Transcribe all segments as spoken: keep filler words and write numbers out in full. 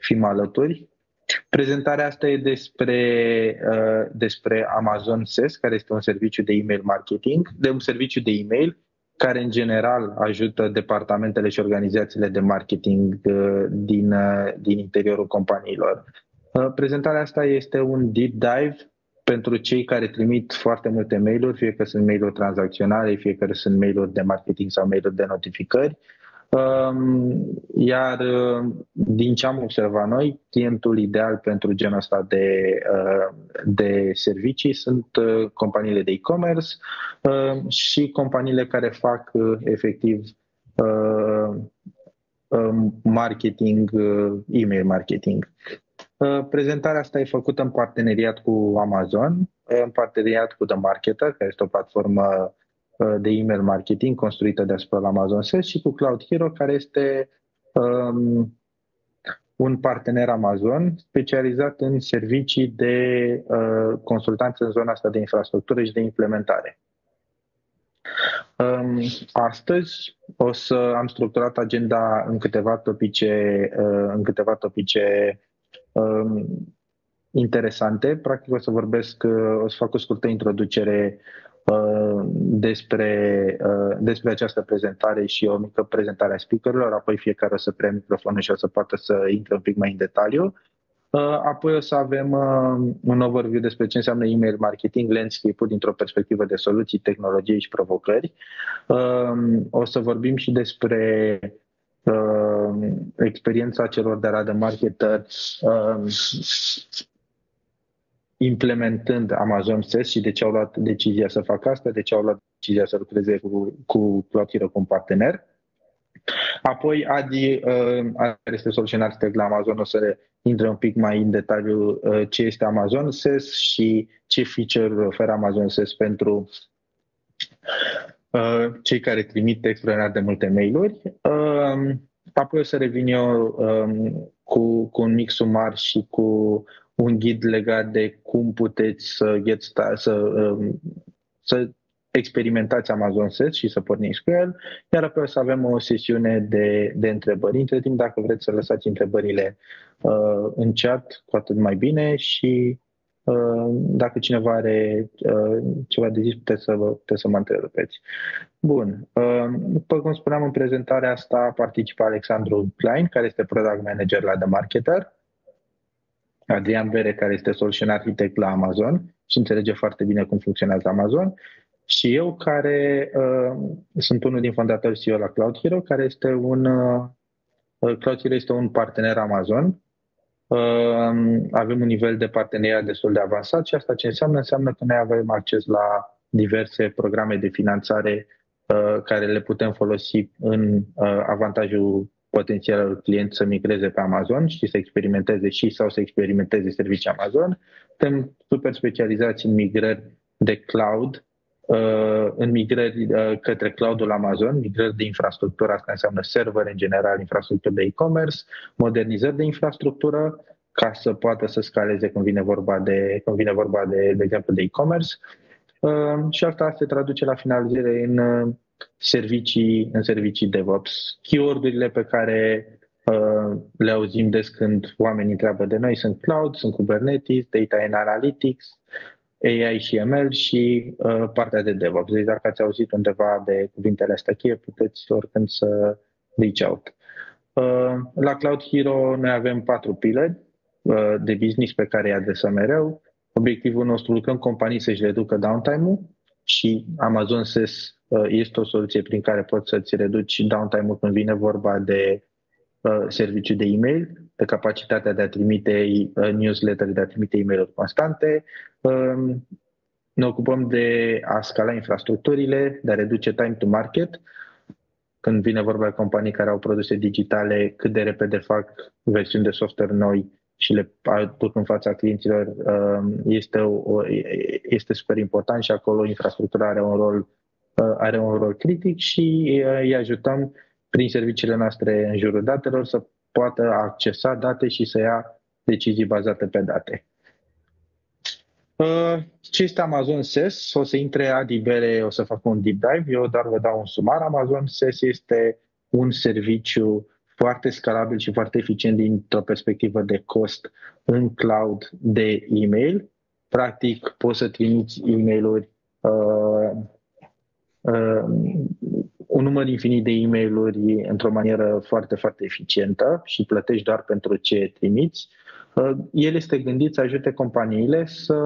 fim alături. Prezentarea asta e despre, uh, despre Amazon S E S, care este un serviciu de email marketing, de un serviciu de email care în general ajută departamentele și organizațiile de marketing uh, din, uh, din interiorul companiilor. Uh, prezentarea asta este un deep dive pentru cei care trimit foarte multe mail-uri, fie că sunt mail-uri tranzacționale, fie că sunt mail-uri de marketing sau mail-uri de notificări. Iar din ce am observat noi, clientul ideal pentru genul ăsta de, de servicii sunt companiile de e-commerce și companiile care fac efectiv marketing, email marketing. Prezentarea asta e făcută în parteneriat cu Amazon, în parteneriat cu The Marketer, care este o platformă de email marketing construită deasupra la Amazon S E S, și cu Cloud Hero, care este um, un partener Amazon specializat în servicii de uh, consultanță în zona asta de infrastructură și de implementare. Um, astăzi o să am structurat agenda în câteva topice, uh, în câteva topice um, interesante. Practic o să vorbesc, uh, o să fac o scurtă introducere despre, despre această prezentare și o mică prezentare a speakerilor, apoi fiecare o să preia microfonul și o să poată să intre un pic mai în detaliu. Apoi o să avem un overview despre ce înseamnă email marketing, landscape-ul dintr-o perspectivă de soluții, tehnologie și provocări. O să vorbim și despre experiența celor de la The Marketer implementând Amazon S E S și de ce au luat decizia să facă asta, de ce au luat decizia să lucreze cu, cu Cloud Hero, cu un partener. Apoi Adi, uh, care este solution architect la Amazon, o să intre un pic mai în detaliu uh, ce este Amazon S E S și ce feature oferă Amazon S E S pentru uh, cei care trimit extraordinar de multe mail-uri. Uh, apoi o să revin eu um, cu, cu un mic sumar și cu un ghid legat de cum puteți să, get start, să, um, să experimentați Amazon S E S și să porniți cu el, iar apoi o să avem o sesiune de, de întrebări. Între timp, dacă vreți să lăsați întrebările uh, în chat, cu atât mai bine, și uh, dacă cineva are uh, ceva de zis, puteți să, puteți să mă întrerupeți. Bun. Uh, după cum spuneam în prezentarea asta, participă Alexandru Klein, care este Product Manager la The Marketer, Adrian Bere, care este Solution Architect la Amazon și înțelege foarte bine cum funcționează Amazon, și eu, care uh, sunt unul din fondatori C E O la Cloud Hero, care este un uh, Cloud Hero este un partener Amazon. Uh, avem un nivel de parteneriat destul de avansat și asta ce înseamnă? Înseamnă că noi avem acces la diverse programe de finanțare uh, care le putem folosi în uh, avantajul potențialul client să migreze pe Amazon și să experimenteze și sau să experimenteze servicii Amazon. Suntem super specializați în migrări de cloud, în migrări către cloudul Amazon, migrări de infrastructură, asta înseamnă server în general, infrastructură de e-commerce, modernizări de infrastructură ca să poată să scaleze când vine vorba de, când vine vorba de, de exemplu, de e-commerce. Și asta se traduce la finalizare în servicii, în servicii DevOps. Keyword-urile pe care uh, le auzim des când oamenii întreabă de noi sunt cloud, sunt Kubernetes, Data and Analytics, A I și M L și uh, partea de DevOps. Deci dacă ați auzit undeva de cuvintele astea cheie, puteți oricând să reach out. Uh, la Cloud Hero noi avem patru pilari uh, de business pe care îi adresăm mereu. Obiectivul nostru, lucrăm companii să-și reducă downtime-ul și Amazon S E S uh, este o soluție prin care poți să-ți reduci downtime-ul când vine vorba de uh, serviciu de e-mail, de capacitatea de a trimite uh, newsletter, de a trimite e-mail-uri constante. Uh, ne ocupăm de a scala infrastructurile, de a reduce time to market. Când vine vorba de companii care au produse digitale, cât de repede fac versiuni de software noi și le aduc în fața clienților, este, o, este super important și acolo infrastructura are un rol, are un rol critic și îi ajutăm prin serviciile noastre în jurul datelor să poată accesa date și să ia decizii bazate pe date. Ce este Amazon S E S? O să intre Adi Bere, o să fac un deep dive, eu doar vă dau un sumar. Amazon S E S este un serviciu foarte scalabil și foarte eficient dintr-o perspectivă de cost în cloud de e-mail. Practic, poți să trimiți e-mail-uri, uh, uh, un număr infinit de e-mail-uri într-o manieră foarte, foarte eficientă și plătești doar pentru ce trimiți. Uh, el este gândit să ajute companiile să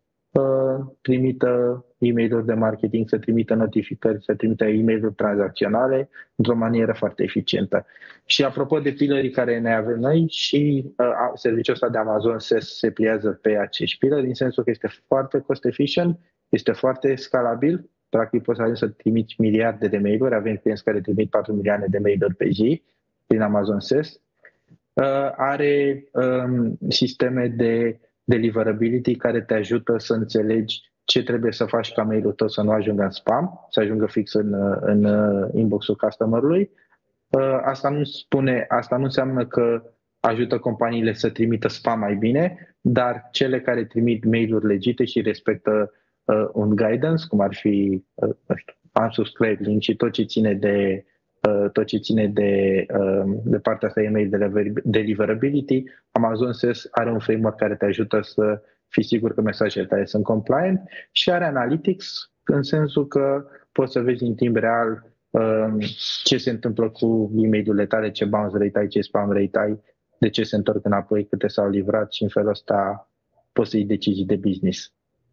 trimită e-mail-uri de marketing, să trimită notificări, să trimită e-mail-uri tranzacționale într-o manieră foarte eficientă. Și apropo de pillerii care ne avem noi, și uh, serviciul ăsta de Amazon se, se pliază pe acești pilleri, în sensul că este foarte cost efficient, este foarte scalabil, practic poți să ajungi să trimiți miliarde de mail-uri, avem clienți care trimit patru milioane de mail-uri pe zi prin Amazon S E S. Uh, are um, sisteme de deliverability care te ajută să înțelegi ce trebuie să faci ca mail-ul tău să nu ajungă în spam, să ajungă fix în, în inbox-ul customer-ului. Asta nu spune, asta nu înseamnă că ajută companiile să trimită spam mai bine, dar cele care trimit mail-uri legite și respectă uh, un guidance, cum ar fi uh, unsubscribe și tot ce ține de tot ce ține de, de partea asta email deliverability, Amazon S E S are un framework care te ajută să fii sigur că mesajele tale sunt compliant și are analytics în sensul că poți să vezi în timp real ce se întâmplă cu e-mail-urile tale, ce bounce rate ai, ce spam rate ai, de ce se întorc înapoi, câte s-au livrat și în felul ăsta poți să iei decizii de business.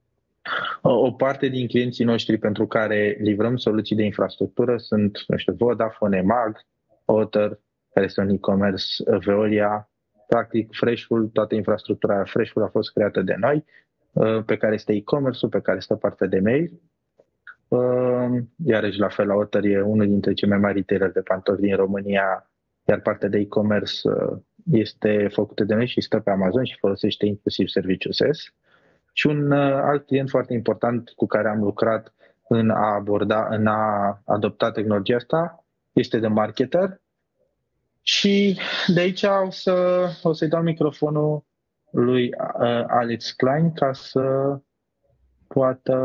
O parte din clienții noștri pentru care livrăm soluții de infrastructură sunt, nu știu, Vodafone, Mag, Otter, care este un e-commerce, Veolia. Practic, Freshful, toată infrastructura Freshful a fost creată de noi, pe care este e-commerce-ul, pe care este partea de mail. Iarăși, la fel, la Otter e unul dintre cei mai mari retaileri de pantofi din România, iar partea de e-commerce este făcută de noi și stă pe Amazon și folosește inclusiv serviciul S E S. Și un alt client foarte important cu care am lucrat în a aborda, în a adopta tehnologia asta este The Marketer. Și de aici o, să, o să-i dau microfonul lui Alex Klein ca să poată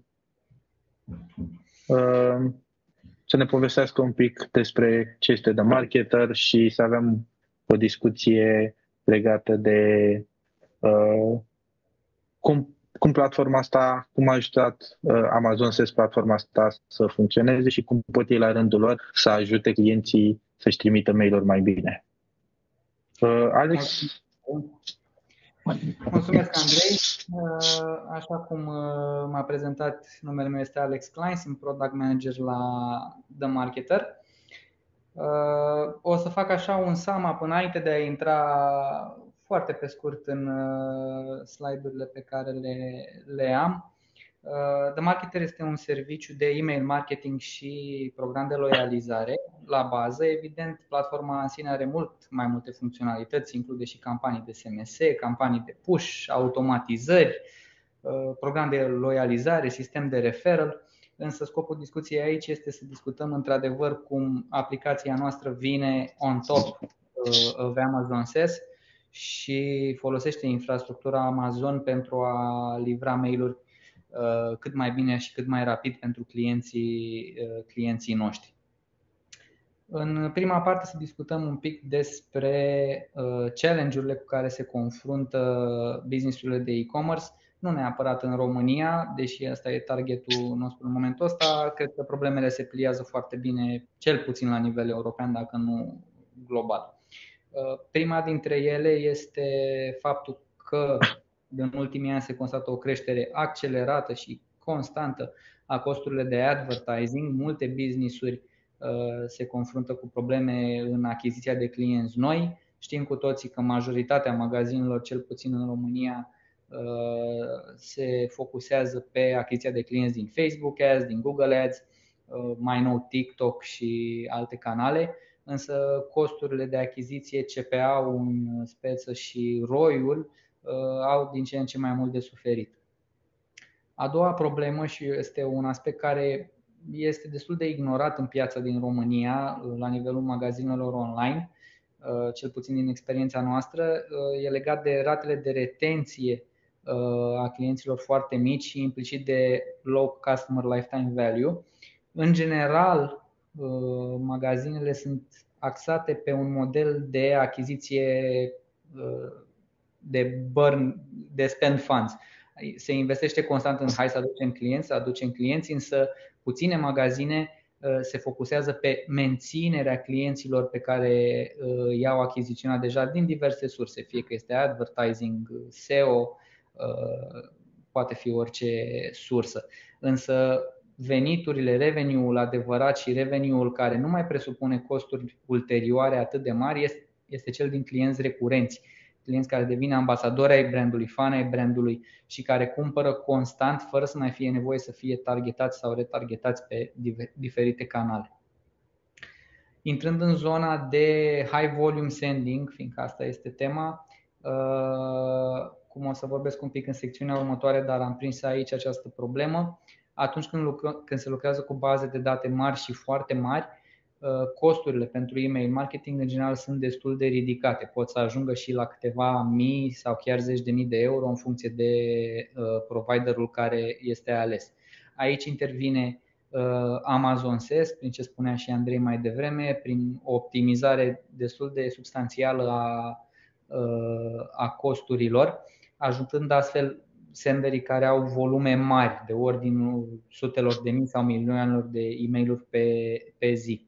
să ne povestească un pic despre ce este The Marketer și să avem o discuție legată de uh, cum, cum platforma asta, cum a ajutat uh, Amazon S E S platforma asta să funcționeze și cum pot ei la rândul lor să ajute clienții să-și trimită mail-uri mai bine. Uh, Alex? Mulțumesc, Andrei. Așa cum m-a prezentat, numele meu este Alex Klein, sunt Product Manager la The Marketer. O să fac așa un sum up înainte de a intra foarte pe scurt în slide-urile pe care le, le am. The Marketer este un serviciu de email marketing și program de loializare la bază. Evident, platforma în sine are mult mai multe funcționalități, include și campanii de S M S, campanii de push, automatizări, program de loializare, sistem de referral. Însă scopul discuției aici este să discutăm într-adevăr cum aplicația noastră vine on top of Amazon S E S și folosește infrastructura Amazon pentru a livra mail-uri cât mai bine și cât mai rapid pentru clienții, clienții noștri. În prima parte să discutăm un pic despre challenge-urile cu care se confruntă business-urile de e-commerce, nu neapărat în România, deși asta e targetul nostru în momentul ăsta. Cred că problemele se pliază foarte bine, cel puțin la nivel european, dacă nu global. Prima dintre ele este faptul că în ultimii ani se constată o creștere accelerată și constantă a costurilor de advertising. Multe business-uri se confruntă cu probleme în achiziția de clienți noi. Știm cu toții că majoritatea magazinelor, cel puțin în România, se focusează pe achiziția de clienți din Facebook Ads, din Google Ads, mai nou TikTok și alte canale. Însă costurile de achiziție, C P A-ul în speță și R O I-ul au din ce în ce mai mult de suferit. A doua problemă, și este un aspect care este destul de ignorat în piața din România la nivelul magazinelor online, cel puțin din experiența noastră, e legat de ratele de retenție a clienților foarte mici și implicit de low customer lifetime value. În general, magazinele sunt axate pe un model de achiziție de burn, de spend funds. Se investește constant în hai să aducem clienți, să aducem clienți, însă puține magazine se focusează pe menținerea clienților pe care i-au achiziționat deja din diverse surse, fie că este advertising, S E O, poate fi orice sursă. Însă veniturile, revenue-ul adevărat și revenue-ul care nu mai presupune costuri ulterioare atât de mari este, este cel din clienți recurenți. Clienți care devin ambasadori ai brandului, fan ai brandului și care cumpără constant fără să mai fie nevoie să fie targetați sau retargetați pe diferite canale. Intrând în zona de high volume sending, fiindcă asta este tema, cum o să vorbesc un pic în secțiunea următoare, dar am prins aici această problemă, atunci când, lucră, când se lucrează cu baze de date mari și foarte mari, costurile pentru email marketing în general sunt destul de ridicate. Pot să ajungă și la câteva mii sau chiar zeci de mii de euro în funcție de providerul care este ales. Aici intervine Amazon S E S, prin ce spunea și Andrei mai devreme, prin o optimizare destul de substanțială a, a costurilor, ajutând astfel senderii care au volume mari, de ordinul sutelor de mii sau milioanelor de e-mail-uri pe, pe zi.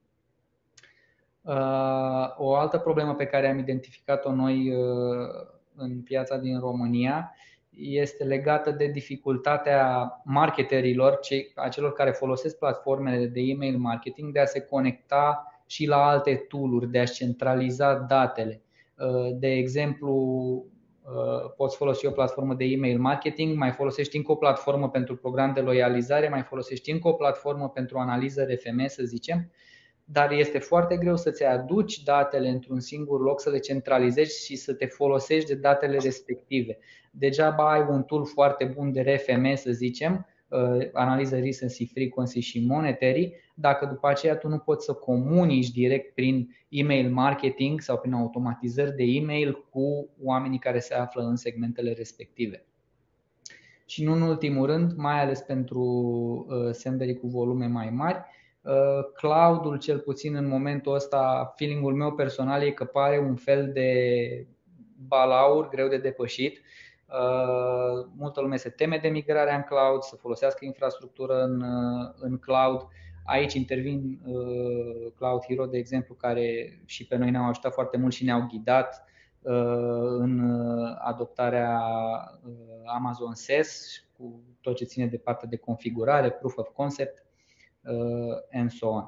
O altă problemă pe care am identificat-o noi în piața din România este legată de dificultatea marketerilor, a celor care folosesc platformele de email marketing, de a se conecta și la alte tool-uri, de a-și centraliza datele. De exemplu, poți folosi o platformă de email marketing, mai folosești încă o platformă pentru program de loializare, mai folosești încă o platformă pentru analiză R F M, să zicem, dar este foarte greu să-ți aduci datele într-un singur loc, să le centralizezi și să te folosești de datele respective. Degeaba ai un tool foarte bun de R F M, să zicem, analiză recency, frequency și monetary, dacă după aceea tu nu poți să comunici direct prin email marketing sau prin automatizări de email cu oamenii care se află în segmentele respective. Și nu în ultimul rând, mai ales pentru senderii cu volume mai mari, cloud-ul, cel puțin în momentul ăsta, feeling-ul meu personal e că pare un fel de balaur greu de depășit. Uh, multă lume se teme de migrarea în cloud, să folosească infrastructură în, în cloud. Aici intervin uh, Cloud Hero, de exemplu, care și pe noi ne-au ajutat foarte mult și ne-au ghidat uh, în adoptarea uh, Amazon S E S cu tot ce ține de partea de configurare, proof of concept uh, and so on.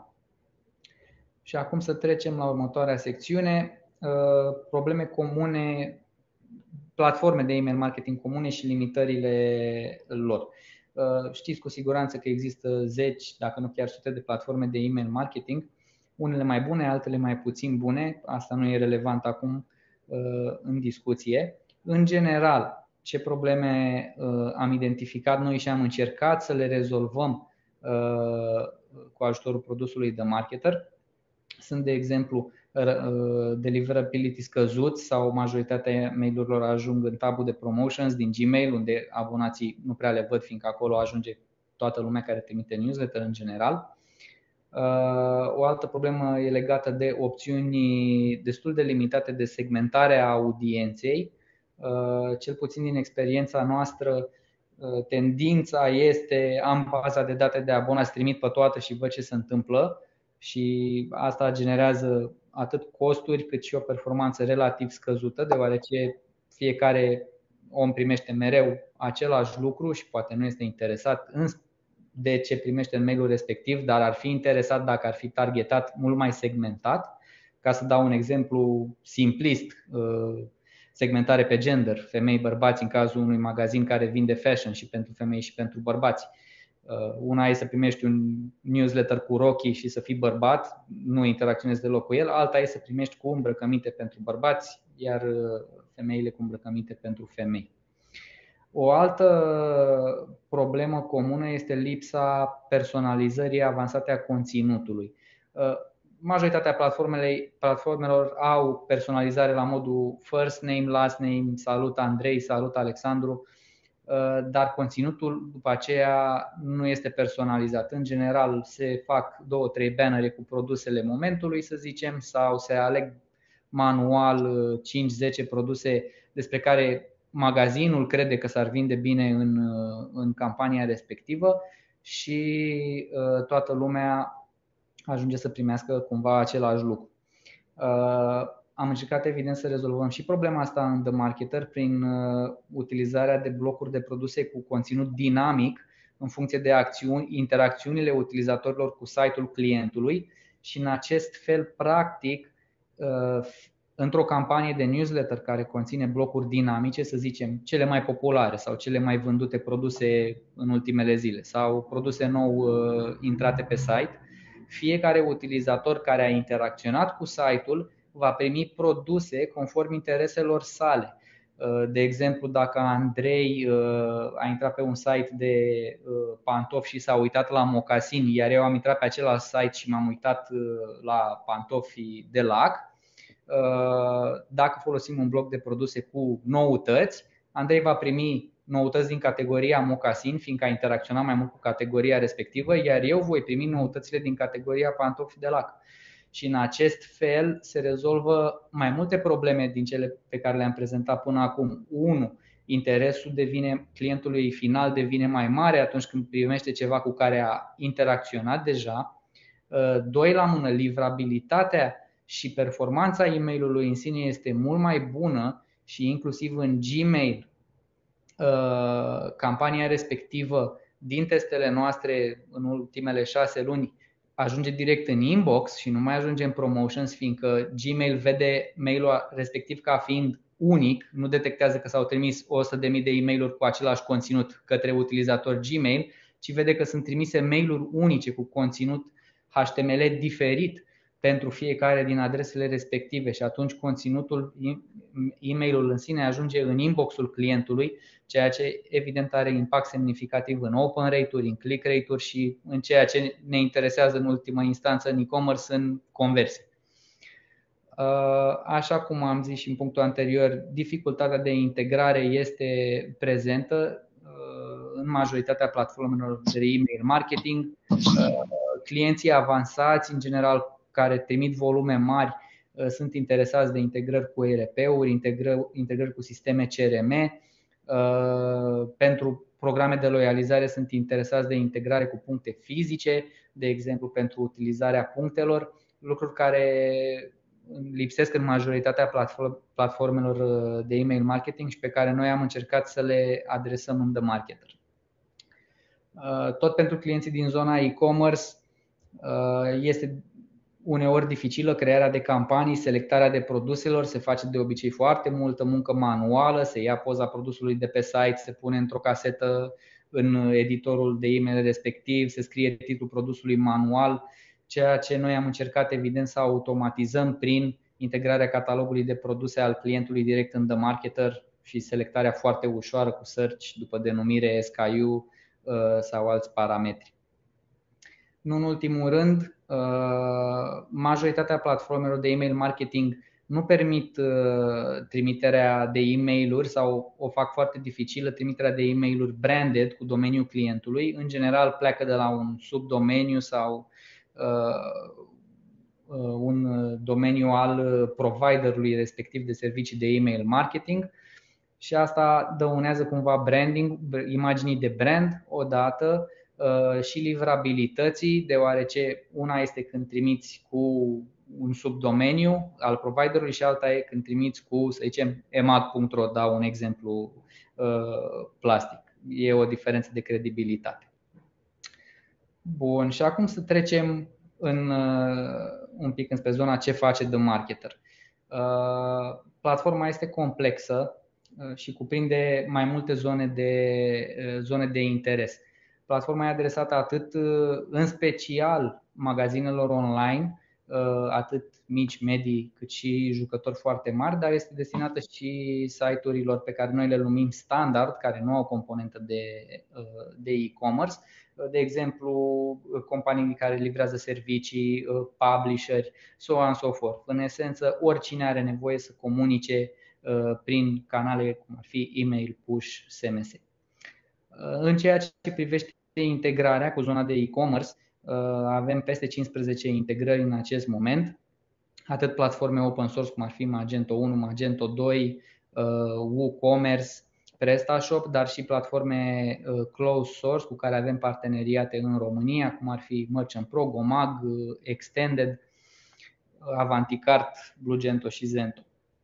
Și acum să trecem la următoarea secțiune, uh, probleme comune, platforme de email marketing comune și limitările lor. Știți cu siguranță că există zeci, dacă nu chiar sute de platforme de email marketing, unele mai bune, altele mai puțin bune, asta nu e relevant acum în discuție. În general, ce probleme am identificat noi și am încercat să le rezolvăm cu ajutorul produsului de marketer sunt, de exemplu, deliverability scăzut sau majoritatea mail-urilor ajung în tabul de promotions din Gmail, unde abonații nu prea le văd, fiindcă acolo ajunge toată lumea care trimite newsletter în general. O altă problemă e legată de opțiuni destul de limitate de segmentare a audienței. Cel puțin din experiența noastră, tendința este am baza de date de abonați, trimit pe toată și văd ce se întâmplă. Și asta generează atât costuri cât și o performanță relativ scăzută, deoarece fiecare om primește mereu același lucru și poate nu este interesat de ce primește în mailul respectiv, dar ar fi interesat dacă ar fi targetat mult mai segmentat. Ca să dau un exemplu simplist, segmentare pe gender, femei-bărbați în cazul unui magazin care vinde fashion și pentru femei și pentru bărbați. Una e să primești un newsletter cu Rocky și să fii bărbat, nu interacționezi deloc cu el. Alta e să primești cu îmbrăcăminte pentru bărbați, iar femeile cu îmbrăcăminte pentru femei. O altă problemă comună este lipsa personalizării avansate a conținutului. Majoritatea platformelor au personalizare la modul first name, last name, salut Andrei, salut Alexandru. dar conținutul după aceea nu este personalizat. În general se fac două, trei bannere cu produsele momentului, să zicem, sau se aleg manual cinci zece produse despre care magazinul crede că s-ar vinde bine în, în campania respectivă și toată lumea ajunge să primească cumva același lucru. Am încercat evident să rezolvăm și problema asta în The Marketer prin utilizarea de blocuri de produse cu conținut dinamic în funcție de acțiuni, interacțiunile utilizatorilor cu site-ul clientului și în acest fel, practic, într-o campanie de newsletter care conține blocuri dinamice, să zicem cele mai populare sau cele mai vândute produse în ultimele zile sau produse nou intrate pe site, fiecare utilizator care a interacționat cu site-ul va primi produse conform intereselor sale. De exemplu, dacă Andrei a intrat pe un site de pantofi și s-a uitat la mocasin, iar eu am intrat pe același site și m-am uitat la pantofi de lac, dacă folosim un bloc de produse cu noutăți, Andrei va primi noutăți din categoria mocasin, fiindcă a interacționat mai mult cu categoria respectivă, iar eu voi primi noutățile din categoria pantofi de lac. Și în acest fel se rezolvă mai multe probleme din cele pe care le-am prezentat până acum. unu. Interesul devine, clientului final devine mai mare atunci când primește ceva cu care a interacționat deja. doi. La mână, livrabilitatea și performanța e-mailului în sine este mult mai bună și inclusiv în Gmail campania respectivă din testele noastre în ultimele șase luni ajunge direct în inbox și nu mai ajunge în promotions, fiindcă Gmail vede mailul respectiv ca fiind unic, nu detectează că s-au trimis o sută de mii de e-mailuri cu același conținut către utilizator Gmail, ci vede că sunt trimise mailuri unice cu conținut H T M L diferit pentru fiecare din adresele respective și atunci conținutul, e-mailul în sine ajunge în inboxul clientului, ceea ce evident are impact semnificativ în open rate-uri, în click rate-uri și în ceea ce ne interesează în ultimă instanță în e-commerce, în conversii. Așa cum am zis și în punctul anterior, dificultatea de integrare este prezentă în majoritatea platformelor de email marketing. Clienții avansați, în general, care trimit volume mari, sunt interesați de integrări cu E R P-uri, integrări, integrări cu sisteme C R M. Pentru programe de loializare sunt interesați de integrare cu puncte fizice, de exemplu pentru utilizarea punctelor, lucruri care lipsesc în majoritatea platformelor de email marketing și pe care noi am încercat să le adresăm în The Marketer. Tot pentru clienții din zona e-commerce este uneori dificilă crearea de campanii, selectarea de produselor, se face de obicei foarte multă muncă manuală, se ia poza produsului de pe site, se pune într-o casetă în editorul de e-mail respectiv, se scrie titlul produsului manual, ceea ce noi am încercat evident să automatizăm prin integrarea catalogului de produse al clientului direct în The Marketer și selectarea foarte ușoară cu search după denumire, S K U sau alți parametri. Nu în ultimul rând, majoritatea platformelor de email marketing nu permit trimiterea de e-mail-uri sau o fac foarte dificilă, trimiterea de e-mail-uri branded cu domeniul clientului. În general pleacă de la un subdomeniu sau un domeniu al providerului respectiv de servicii de email marketing și asta dăunează cumva branding, imaginii de brand odată și livrabilității, deoarece una este când trimiți cu un subdomeniu al providerului și alta e când trimiți cu, să zicem, emad punct ro, dau un exemplu plastic. E o diferență de credibilitate. Bun, și acum să trecem în, un pic înspre zona ce face The Marketer. Platforma este complexă și cuprinde mai multe zone de, zone de interes. Platforma e adresată atât în special magazinelor online, atât mici, medii, cât și jucători foarte mari, dar este destinată și site-urilor pe care noi le numim standard, care nu au componentă de, de e-commerce, de exemplu companii care livrează servicii, publisheri, so on and so forth. În esență, oricine are nevoie să comunice prin canale cum ar fi e-mail, push, S M S. În ceea ce privește integrarea cu zona de e-commerce, avem peste cincisprezece integrări în acest moment, atât platforme open source cum ar fi Magento unu, Magento doi, WooCommerce, PrestaShop, dar și platforme closed source cu care avem parteneriate în România, cum ar fi Merchant Pro, Gomag, Extended, Avanticart, Blugento și Zento.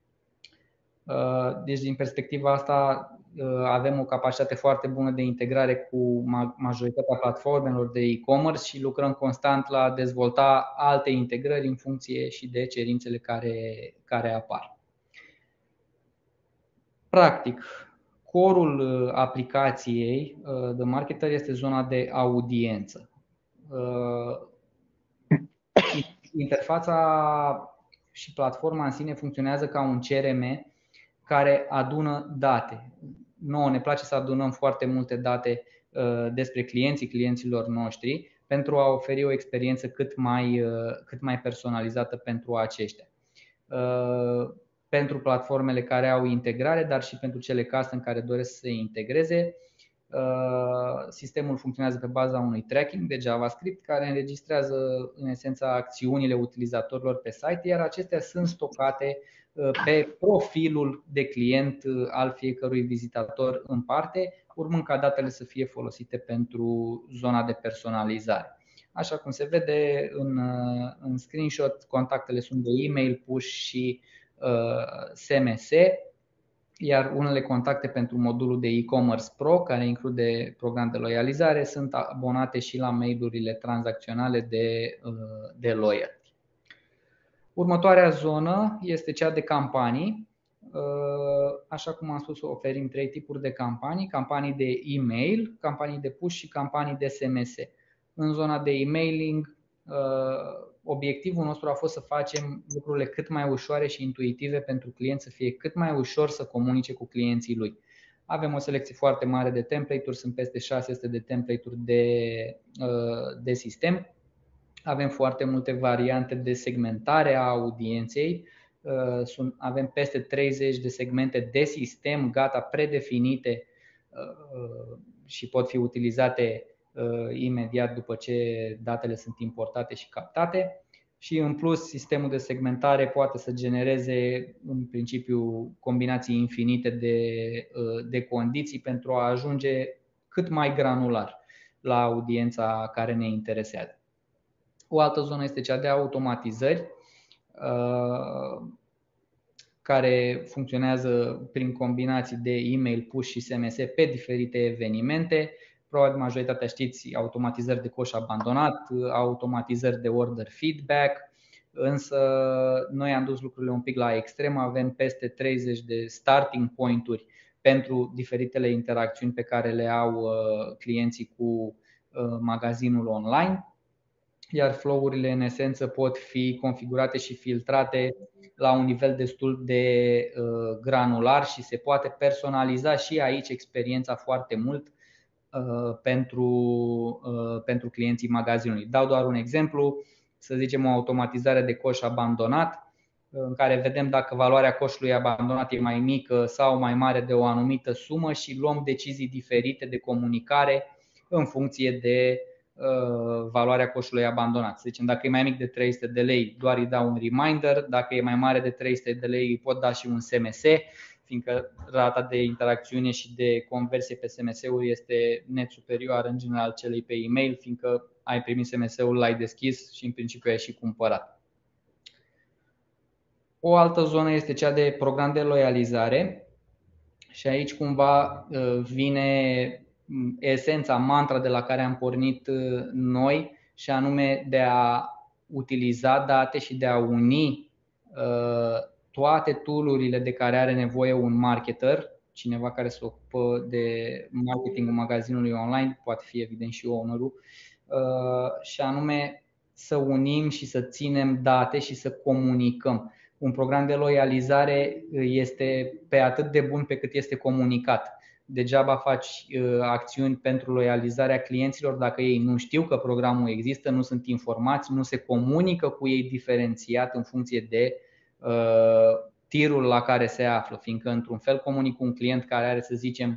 Deci din perspectiva asta avem o capacitate foarte bună de integrare cu majoritatea platformelor de e-commerce și lucrăm constant la a dezvolta alte integrări în funcție și de cerințele care, care apar. Practic, corul aplicației de marketer este zona de audiență. Interfața și platforma în sine funcționează ca un C R M care adună date. Nouă ne place să adunăm foarte multe date despre clienții clienților noștri pentru a oferi o experiență cât mai, cât mai personalizată pentru aceștia. Pentru platformele care au integrare, dar și pentru cele custom care doresc să se integreze, sistemul funcționează pe baza unui tracking de JavaScript care înregistrează în esența acțiunile utilizatorilor pe site, iar acestea sunt stocate pe profilul de client al fiecărui vizitator în parte, urmând ca datele să fie folosite pentru zona de personalizare. Așa cum se vede în, în screenshot, contactele sunt de e-mail, push și uh, S M S, iar unele contacte pentru modulul de e-commerce Pro, care include program de loializare, sunt abonate și la mail-urile tranzacționale de, uh, de loyalty. Următoarea zonă este cea de campanii. Așa cum am spus, oferim trei tipuri de campanii: campanii de e-mail, campanii de push și campanii de S M S. În zona de e-mailing, obiectivul nostru a fost să facem lucrurile cât mai ușoare și intuitive pentru client, să fie cât mai ușor să comunice cu clienții lui. Avem o selecție foarte mare de template-uri, sunt peste șase sute de template-uri de, de sistem. Avem foarte multe variante de segmentare a audienței. Avem peste treizeci de segmente de sistem gata predefinite și pot fi utilizate imediat după ce datele sunt importate și captate. Și în plus, sistemul de segmentare poate să genereze în principiu combinații infinite de, de condiții pentru a ajunge cât mai granular la audiența care ne interesează. O altă zonă este cea de automatizări, care funcționează prin combinații de e-mail, push și S M S pe diferite evenimente. Probabil majoritatea știți automatizări de coș abandonat, automatizări de order feedback, însă noi am dus lucrurile un pic la extrem. Avem peste treizeci de starting point-uri pentru diferitele interacțiuni pe care le au clienții cu magazinul online, iar flow-urile în esență pot fi configurate și filtrate la un nivel destul de granular și se poate personaliza și aici experiența foarte mult pentru, pentru clienții magazinului. Dau doar un exemplu, să zicem o automatizare de coș abandonat, în care vedem dacă valoarea coșului abandonat e mai mică sau mai mare de o anumită sumă și luăm decizii diferite de comunicare în funcție de valoarea coșului abandonat. Să zicem, dacă e mai mic de trei sute de lei, doar îi dau un reminder, dacă e mai mare de trei sute de lei, îi pot da și un S M S, fiindcă rata de interacțiune și de conversie pe S M S-uri este net superioară în general celei pe e-mail, fiindcă ai primit S M S-ul, l-ai deschis și în principiu ai și cumpărat. O altă zonă este cea de program de loializare și aici cumva vine esența, mantra de la care am pornit noi, și anume de a utiliza date și de a uni toate tool-urile de care are nevoie un marketer, cineva care se ocupă de marketingul magazinului online, poate fi evident și owner-ul, și anume să unim și să ținem date și să comunicăm. Un program de loializare este pe atât de bun pe cât este comunicat. Degeaba faci acțiuni pentru loializarea clienților dacă ei nu știu că programul există, nu sunt informați, nu se comunică cu ei diferențiat în funcție de uh, tirul la care se află. Fiindcă într-un fel comunic cu un client care are, să zicem,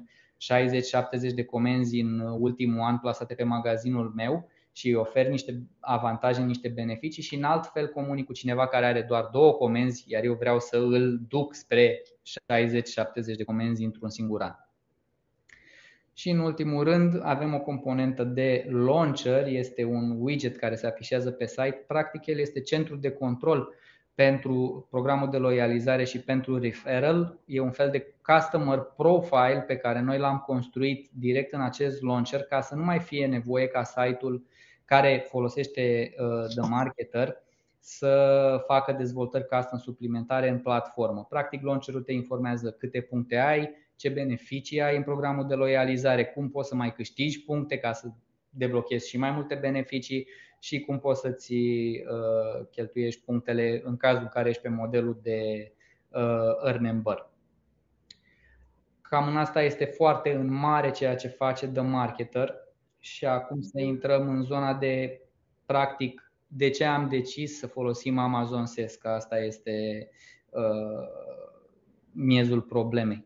șaizeci șaptezeci de comenzi în ultimul an plasate pe magazinul meu și îi ofer niște avantaje, niște beneficii, și în alt fel comunic cu cineva care are doar două comenzi, iar eu vreau să îl duc spre șaizeci șaptezeci de comenzi într-un singur an. Și în ultimul rând avem o componentă de launcher, este un widget care se afișează pe site. Practic el este centrul de control pentru programul de loializare și pentru referral. E un fel de customer profile pe care noi l-am construit direct în acest launcher, ca să nu mai fie nevoie ca site-ul care folosește The Marketer să facă dezvoltări custom suplimentare în platformă. Practic launcherul te informează câte puncte ai, ce beneficii ai în programul de loializare, cum poți să mai câștigi puncte ca să deblochezi și mai multe beneficii și cum poți să-ți uh, cheltuiești punctele în cazul în care ești pe modelul de uh, earn and burn. Cam în asta este foarte în mare ceea ce face The Marketer. Și acum să intrăm în zona de practic de ce am decis să folosim Amazon S E S, că asta este uh, miezul problemei.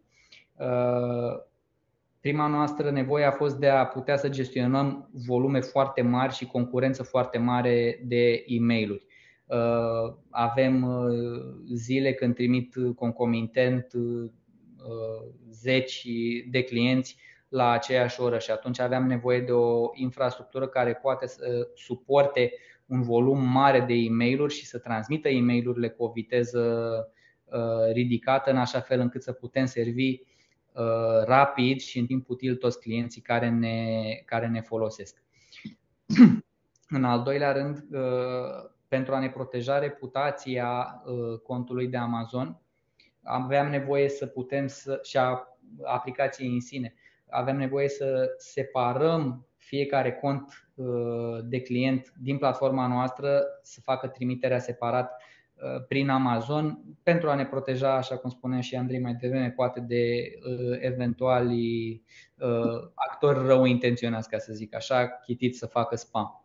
Prima noastră nevoie a fost de a putea să gestionăm volume foarte mari și concurență foarte mare de e-mail-uri. Avem zile când trimit concomitent zeci de clienți la aceeași oră și atunci aveam nevoie de o infrastructură care poate să suporte un volum mare de e-mail-uri și să transmită e-mail-urile cu o viteză ridicată, în așa fel încât să putem servi rapid și în timp util toți clienții care ne, care ne folosesc. În al doilea rând, pentru a ne proteja reputația contului de Amazon, aveam nevoie să putem să, și a aplicației în sine, avem nevoie să separăm fiecare cont de client din platforma noastră, să facă trimiterea separat prin Amazon, pentru a ne proteja, așa cum spunea și Andrei mai devreme, poate de uh, eventuali uh, actori rău intenționați, ca să zic așa, chitiți să facă spam.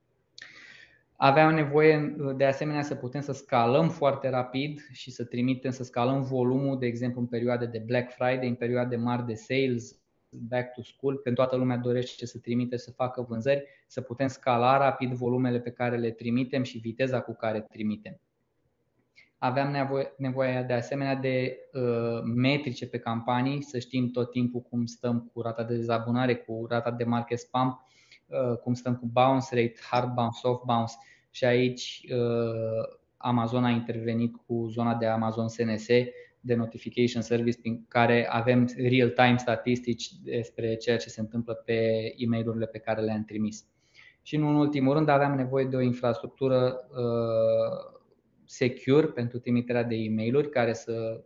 Aveam nevoie de asemenea să putem să scalăm foarte rapid și să trimitem, să scalăm volumul, de exemplu în perioade de Black Friday, în perioade mari de sales, back to school, când toată lumea dorește să trimite, să facă vânzări, să putem scala rapid volumele pe care le trimitem și viteza cu care trimitem. Aveam nevoie, nevoie de asemenea de uh, metrice pe campanii, să știm tot timpul cum stăm cu rata de dezabonare, cu rata de market spam, uh, cum stăm cu bounce rate, hard bounce, soft bounce, și aici uh, Amazon a intervenit cu zona de Amazon S N S, de Notification Service, prin care avem real-time statistici despre ceea ce se întâmplă pe e-mail-urile pe care le-am trimis. Și în ultimul rând aveam nevoie de o infrastructură uh, secure pentru trimiterea de e-mail-uri, care să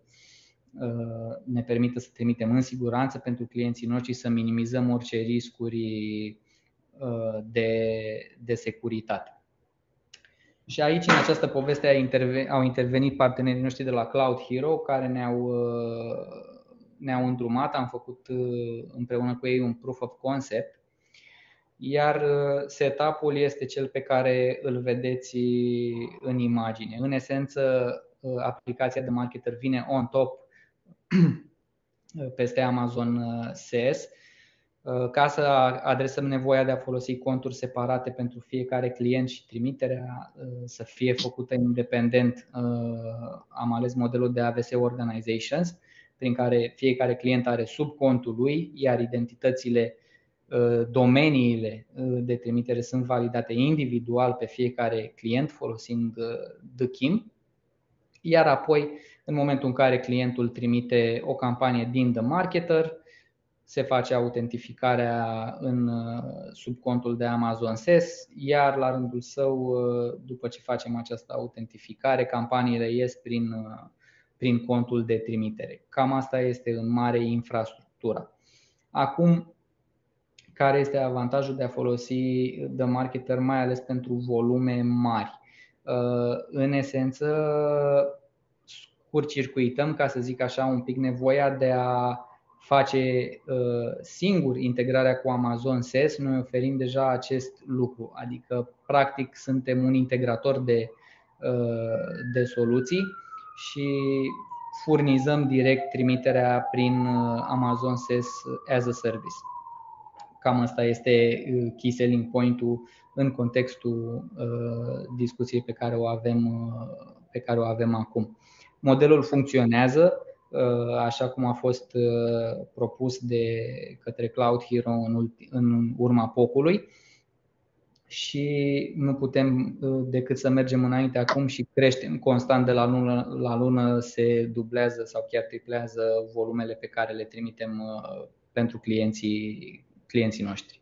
ne permită să trimitem în siguranță pentru clienții noștri, să minimizăm orice riscuri de, de securitate. Și aici, în această poveste, au intervenit partenerii noștri de la Cloud Hero, care ne-au, ne-au îndrumat. Am făcut împreună cu ei un proof of concept, iar setup-ul este cel pe care îl vedeți în imagine. În esență, aplicația de marketer vine on top peste Amazon S E S, ca să adresăm nevoia de a folosi conturi separate pentru fiecare client și trimiterea să fie făcută independent. Am ales modelul de A V S Organizations, prin care fiecare client are subcontul lui, iar identitățile, domeniile de trimitere sunt validate individual pe fiecare client folosind The Kim. Iar apoi, în momentul în care clientul trimite o campanie din The Marketer, se face autentificarea în subcontul de Amazon S E S, iar la rândul său, după ce facem această autentificare, campaniile ies prin, prin contul de trimitere. Cam asta este în mare infrastructura. Acum, care este avantajul de a folosi The Marketer, mai ales pentru volume mari? În esență, scurt-circuităm, ca să zic așa, un pic nevoia de a face singur integrarea cu Amazon S E S. Noi oferim deja acest lucru, adică practic suntem un integrator de, de soluții și furnizăm direct trimiterea prin Amazon as a Service. Cam asta este key selling point-ul în contextul discuției pe care o avem, pe care o avem acum. Modelul funcționează așa cum a fost propus de către Cloud Hero în urma P O C-ului și nu putem decât să mergem înainte acum și creștem constant de la lună la lună, se dublează sau chiar triplează volumele pe care le trimitem pentru clienții, clienții noștri.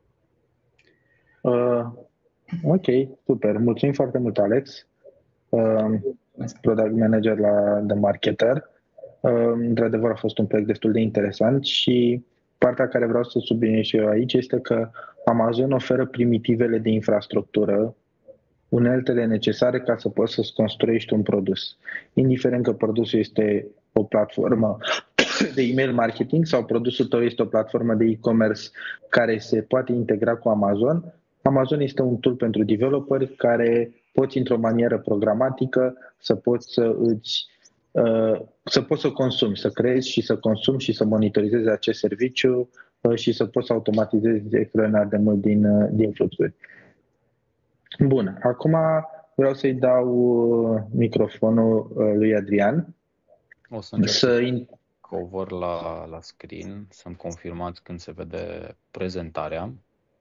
Uh, ok, super. Mulțumim foarte mult, Alex, uh, product manager la The Marketer. Uh, într-adevăr a fost un proiect destul de interesant și partea care vreau să subliniez și eu aici este că Amazon oferă primitivele de infrastructură, uneltele necesare ca să poți să-ți construiești un produs. Indiferent că produsul este o platformă de email marketing sau produsul tău este o platformă de e-commerce care se poate integra cu Amazon, Amazon este un tool pentru developeri care poți într-o manieră programatică să poți să îți uh, să poți să consumi, să creezi și să consumi și să monitorizezi acest serviciu uh, și să poți să automatizezi extraordinar de mult din, uh, din fluxuri. Bun, acum vreau să-i dau uh, microfonul uh, lui Adrian. O să încerc să in... cover la, la screen, să-mi confirmați când se vede prezentarea.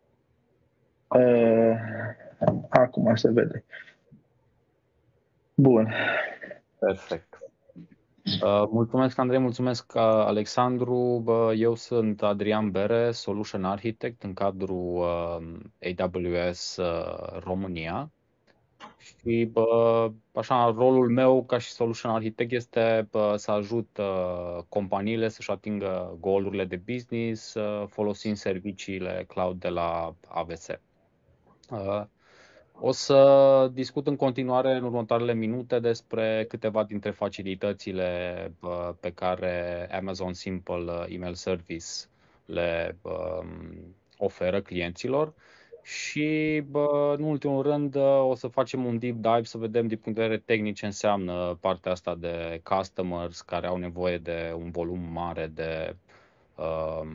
Uh, acum se vede. Bun. Perfect. Uh, mulțumesc, Andrei, mulțumesc, Alexandru. Eu sunt Adrian Bere, Solution Architect în cadrul uh, A W S uh, România. Și bă, așa, rolul meu ca și Solution Architect este bă, să ajut uh, companiile să-și atingă goal-urile de business uh, folosind serviciile cloud de la A W S. Uh, o să discut în continuare în următoarele minute despre câteva dintre facilitățile bă, pe care Amazon Simple Email Service le bă, oferă clienților. Și, bă, în ultimul rând, o să facem un deep dive să vedem din punct de vedere tehnic ce înseamnă partea asta de customers care au nevoie de un volum mare de uh,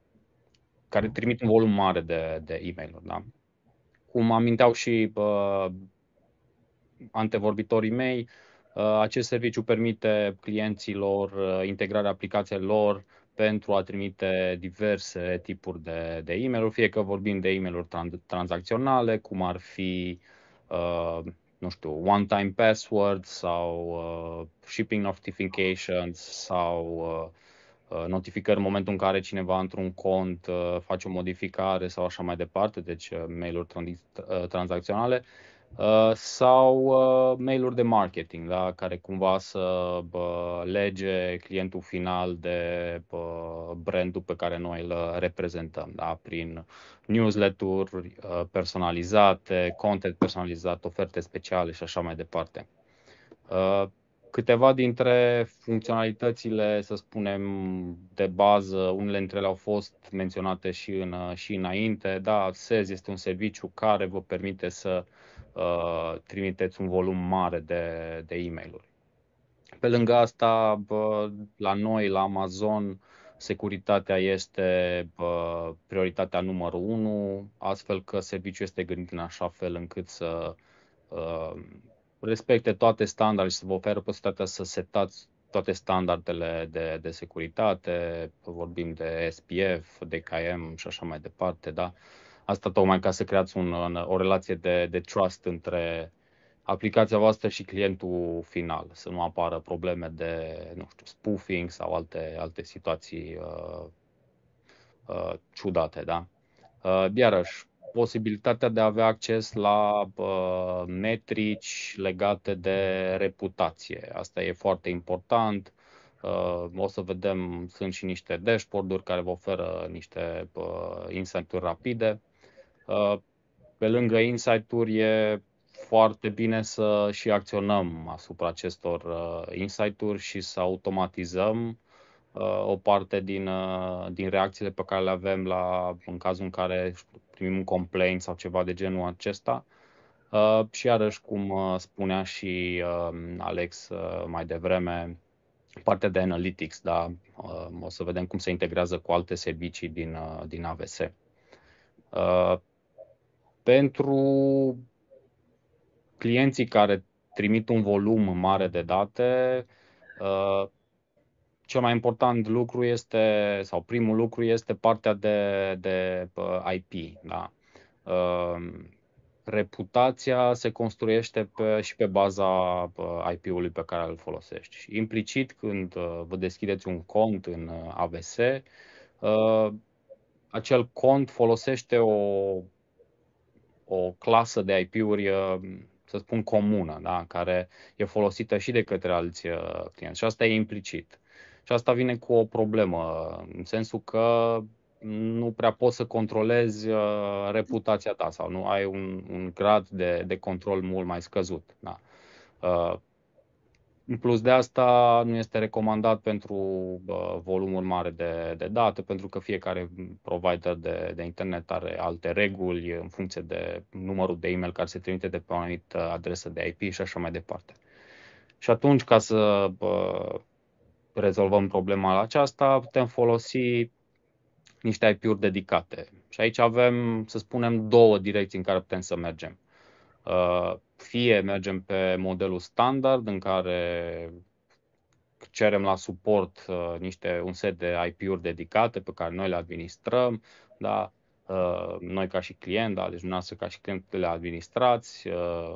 care trimit un volum mare de, de e-mail-uri, da? Cum aminteau și uh, antevorbitorii mei, uh, acest serviciu permite clienților uh, integrarea aplicațiilor lor pentru a trimite diverse tipuri de, de e-mail-uri, fie că vorbim de e-mail-uri tran- tranzacționale, cum ar fi, uh, nu știu, one-time password sau uh, shipping notifications sau uh, notificări în momentul în care cineva într-un cont uh, face o modificare sau așa mai departe, deci uh, mail-uri trans- uh, tranzacționale. Uh, sau uh, mail-uri de marketing, da, care cumva să uh, lege clientul final de uh, brandul pe care noi îl reprezentăm, da, prin newsletter-uri uh, personalizate, content personalizat, oferte speciale și așa mai departe. Uh, câteva dintre funcționalitățile, să spunem, de bază, unele dintre ele au fost menționate și, în, și înainte, da, S E S este un serviciu care vă permite să Uh, trimiteți un volum mare de, de e-mail-uri. Pe lângă asta, bă, la noi, la Amazon, securitatea este bă, prioritatea numărul unu, astfel că serviciul este gândit în așa fel încât să uh, respecte toate standardele și să vă oferă posibilitatea să setați toate standardele de, de securitate, vorbim de S P F, D K M și așa mai departe, da? Asta tocmai ca să creați un, o relație de, de trust între aplicația voastră și clientul final, să nu apară probleme de, nu știu, spoofing sau alte, alte situații uh, uh, ciudate, da? Uh, iarăși, posibilitatea de a avea acces la uh, metrici legate de reputație. Asta e foarte important. Uh, o să vedem, sunt și niște dashboard-uri care vă oferă niște uh, insight-uri rapide. Uh, pe lângă insight-uri e foarte bine să și acționăm asupra acestor uh, insight-uri și să automatizăm uh, o parte din, uh, din reacțiile pe care le avem la, în cazul în care primim un complaint sau ceva de genul acesta. Uh, și iarăși, cum uh, spunea și uh, Alex uh, mai devreme, partea de analytics, da, uh, o să vedem cum se integrează cu alte servicii din, uh, din A V S. Uh, pentru clienții care trimit un volum mare de date, uh, cel mai important lucru este, sau primul lucru este partea de, de uh, I P. Da? Uh, reputația se construiește pe, și pe baza uh, I P-ului pe care îl folosești. Și implicit, când uh, vă deschideți un cont în uh, A V S, uh, acel cont folosește o, o clasă de I P-uri, uh, să spun, comună, da? Care e folosită și de către alți uh, clienți. Și asta e implicit. Și asta vine cu o problemă, în sensul că nu prea poți să controlezi uh, reputația ta sau nu ai un, un grad de, de control mult mai scăzut. Da? Uh, în plus de asta, nu este recomandat pentru uh, volumuri mari de, de date, pentru că fiecare provider de, de internet are alte reguli în funcție de numărul de e-mail care se trimite de pe o anumită adresă de I P și așa mai departe. Și atunci, ca să uh, rezolvăm problema aceasta, putem folosi niște I P-uri dedicate. Și aici avem, să spunem, două direcții în care putem să mergem. Uh, fie mergem pe modelul standard, în care cerem la suport uh, niște, un set de I P-uri dedicate pe care noi le administrăm, da? Uh, noi ca și client, da? Deci dumneavoastră ca și client le administrați, uh,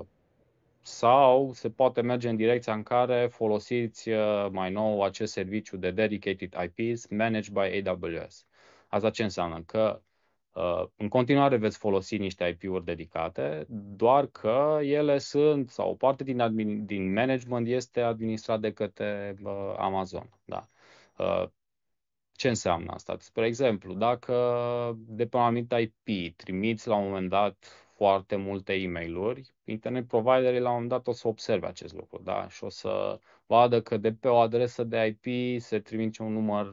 sau se poate merge în direcția în care folosiți uh, mai nou acest serviciu de dedicated I Ps managed by A W S. Asta ce înseamnă? Că uh, în continuare veți folosi niște I P-uri dedicate, doar că ele sunt, sau o parte din, admin, din management este administrat de către uh, Amazon. Da. Uh, ce înseamnă asta? Spre exemplu, dacă de pe un anumit I P trimiți la un moment dat foarte multe e-mail-uri, internet providerii la un moment dat o să observe acest lucru, da? Și o să vadă că de pe o adresă de I P se trimite un număr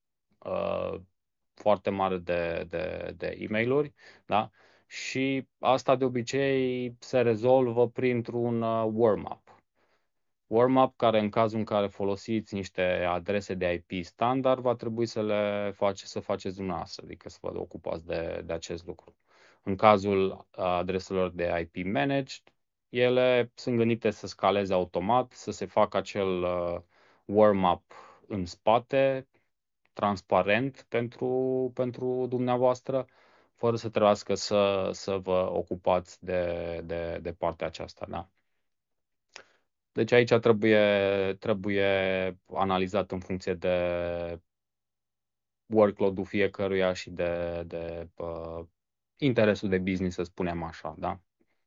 uh, foarte mare de, de, de e-mail-uri, da? Și asta de obicei se rezolvă printr-un uh, warm-up. Warm-up care în cazul în care folosiți niște adrese de I P standard, va trebui să le face, să faceți dumneavoastră, adică să vă ocupați de, de acest lucru. În cazul adreselor de I P managed, ele sunt gândite să scaleze automat, să se facă acel uh, warm-up în spate, transparent pentru, pentru dumneavoastră, fără să trebuiască să, să vă ocupați de, de, de partea aceasta. Da? Deci aici trebuie, trebuie analizat în funcție de workload-ul fiecăruia și de, de uh, interesul de business, să spunem așa, da?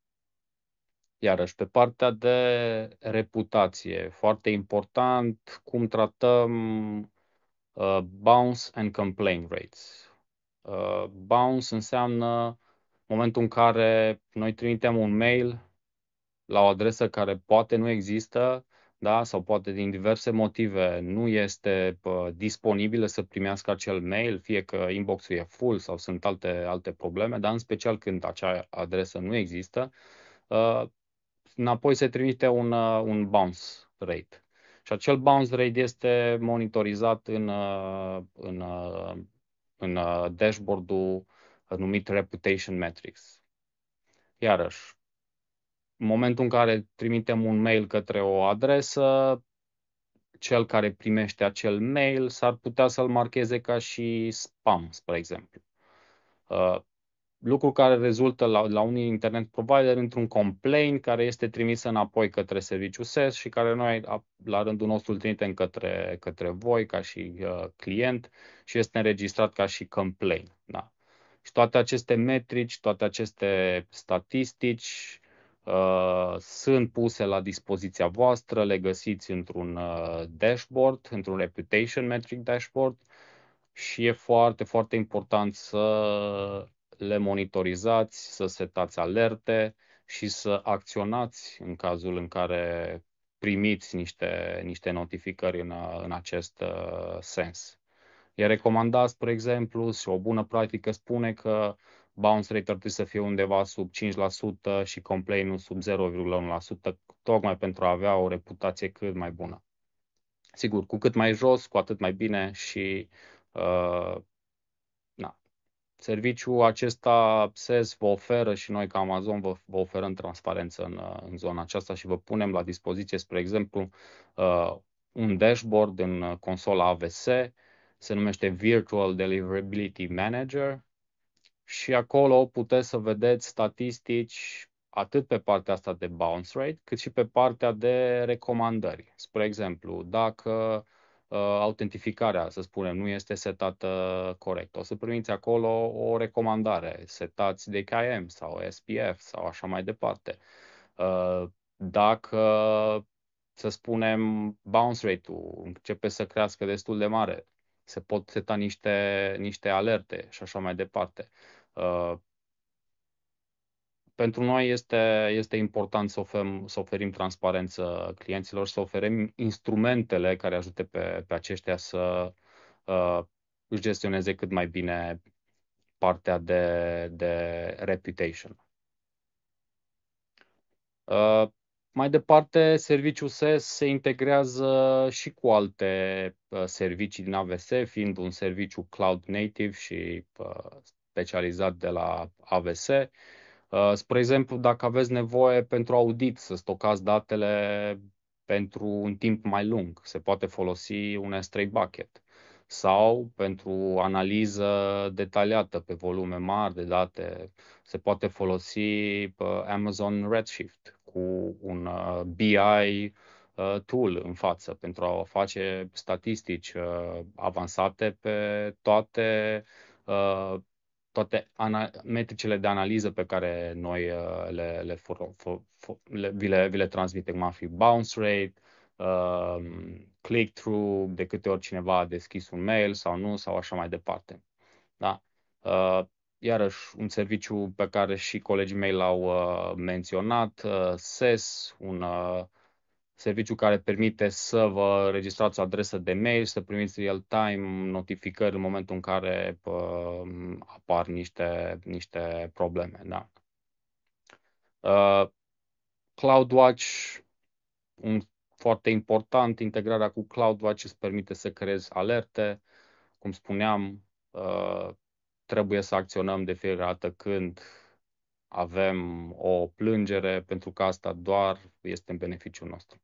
Iarăși, pe partea de reputație, foarte important cum tratăm uh, bounce and complaint rates. Uh, bounce înseamnă momentul în care noi trimitem un mail la o adresă care poate nu există, da, sau poate din diverse motive nu este uh, disponibilă să primească acel mail, fie că inbox-ul e full sau sunt alte, alte probleme, dar în special când acea adresă nu există, uh, înapoi se trimite un, uh, un bounce rate. Și acel bounce rate este monitorizat în, uh, în, uh, în uh, dashboard-ul numit Reputation Metrics. Iarăși, în momentul în care trimitem un mail către o adresă, cel care primește acel mail s-ar putea să-l marcheze ca și spam, spre exemplu. Uh, lucru care rezultă la, la un internet provider într-un complaint care este trimis înapoi către serviciul S E S și care noi la rândul nostru îl trimitem către, către voi ca și uh, client și este înregistrat ca și complaint. Da? Și toate aceste metrici, toate aceste statistici uh, sunt puse la dispoziția voastră, le găsiți într-un uh, dashboard, într-un reputation metric dashboard și e foarte, foarte important să le monitorizați, să setați alerte și să acționați în cazul în care primiți niște, niște notificări în, în acest uh, sens. E recomandat, spre exemplu, și o bună practică spune că bounce rate ar trebui să fie undeva sub cinci la sută și complaint-ul sub zero virgulă unu la sută, tocmai pentru a avea o reputație cât mai bună. Sigur, cu cât mai jos, cu atât mai bine și uh, na. Serviciul acesta S E S vă oferă și noi ca Amazon vă, vă oferăm transparență în, uh, în zona aceasta și vă punem la dispoziție, spre exemplu, uh, un dashboard în uh, consola A V S, se numește Virtual Deliverability Manager și acolo puteți să vedeți statistici atât pe partea asta de bounce rate, cât și pe partea de recomandări. Spre exemplu, dacă uh, autentificarea, să spunem, nu este setată corect, o să primiți acolo o recomandare, setați D K I M sau S P F sau așa mai departe. Uh, dacă, să spunem, bounce rate-ul începe să crească destul de mare, se pot seta niște, niște alerte și așa mai departe. Uh, pentru noi este, este important să oferim, să oferim transparență clienților, să oferim instrumentele care ajute pe, pe aceștia să uh, își gestioneze cât mai bine partea de, de reputation. Uh, mai departe, serviciul S E S se integrează și cu alte uh, servicii din A V S, fiind un serviciu cloud native și uh, specializat de la A V S. Uh, spre exemplu, dacă aveți nevoie pentru audit să stocați datele pentru un timp mai lung, se poate folosi un S trei bucket. Sau pentru analiză detaliată pe volume mari de date, se poate folosi uh, Amazon Redshift cu un uh, B I uh, tool în față pentru a face statistici uh, avansate pe toate, uh, toate ana- metricile de analiză pe care noi uh, le, le, for- for- for- le, vi, le, vi le transmitem, cum ar fi bounce rate, uh, click-through, de câte ori cineva a deschis un mail sau nu, sau așa mai departe. Da? Uh, Iarăși, un serviciu pe care și colegii mei l-au uh, menționat, uh, S E S, un uh, serviciu care permite să vă registrați o adresă de mail, să primiți real-time notificări în momentul în care uh, apar niște, niște probleme. Da? Uh, CloudWatch, un foarte important, integrarea cu CloudWatch îți permite să creezi alerte. Cum spuneam, uh, trebuie să acționăm de fiecare dată când avem o plângere, pentru că asta doar este în beneficiul nostru.